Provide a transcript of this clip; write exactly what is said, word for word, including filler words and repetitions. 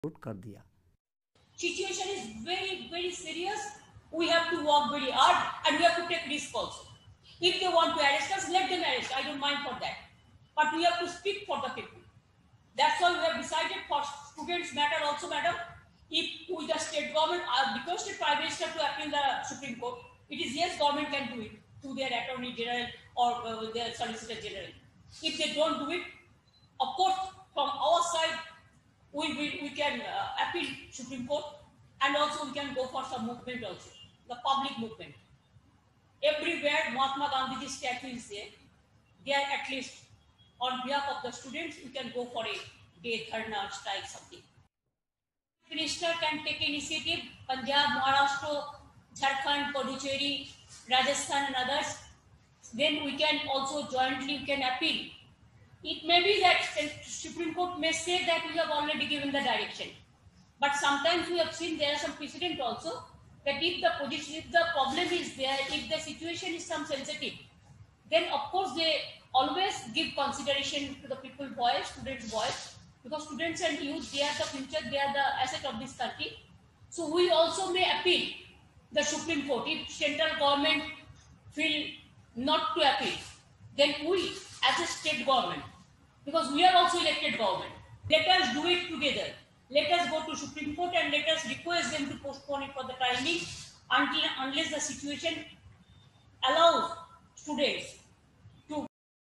कर दिया। Situation is very very serious. We have to work very hard and we have to take risk also. If they want to arrest us, let them arrest. I don't mind for that. But we have to speak for the people. That's why we have decided for students matter also, madam. If with the state government, I requested Prime Minister to appeal the Supreme Court. It is yes, government can do it through their Attorney General or uh, their Solicitor General. If they don't do it, of course, from our side, we we, we can uh, appeal Supreme Court, and also we can go for some movement also, the public movement. Everywhere Mahatma Gandhi's statue is there, there at least on behalf of the students, we can go for a day dharna strike something. Minister can take initiative. Punjab, Maharashtra, Jharkhand, Puducherry, Rajasthan, and others. Then we can also jointly we can appeal. It may be that Supreme Court may say that we have already given the direction, but sometimes we have seen there are some precedent also that if the position, if the problem is there, if the situation is some sensitive, then of course they always give consideration to the people voice, students' voice, because students and youth, they are the future, they are the asset of this country. So we also may appeal the Supreme Court. If central government feel not to appeal, then we as a state government, because we are also elected government, let us do it together. Let us go to Supreme Court and let us request them to postpone it for the time being until unless the situation allows students